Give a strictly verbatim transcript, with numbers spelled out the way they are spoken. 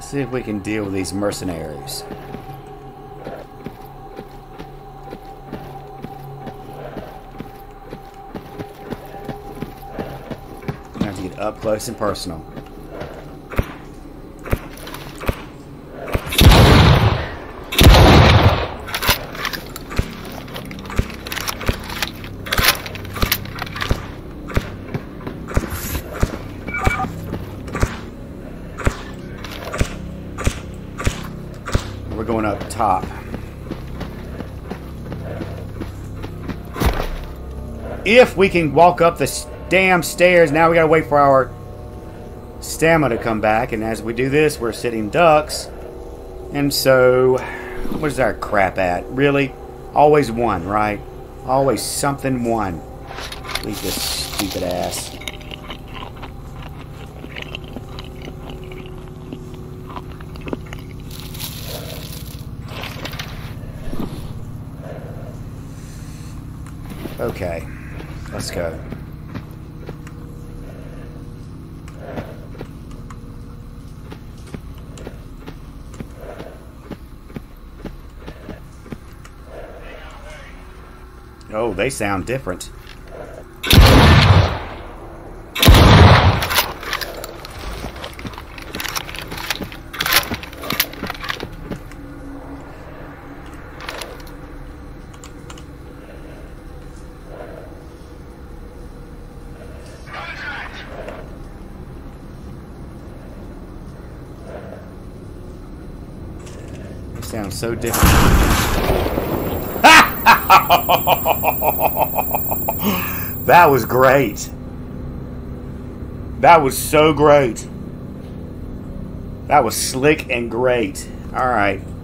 See if we can deal with these mercenaries. I have to get up close and personal. We're going up top. If we can walk up the damn stairs, now we gotta wait for our stamina to come back. And as we do this, we're sitting ducks. And so, where's our crap at? Really? Always one, right? Always something one. Leave this stupid ass. Okay, let's go. Oh, they sound different. Sounds so different. That was great. That was so great. That was slick and great. All right.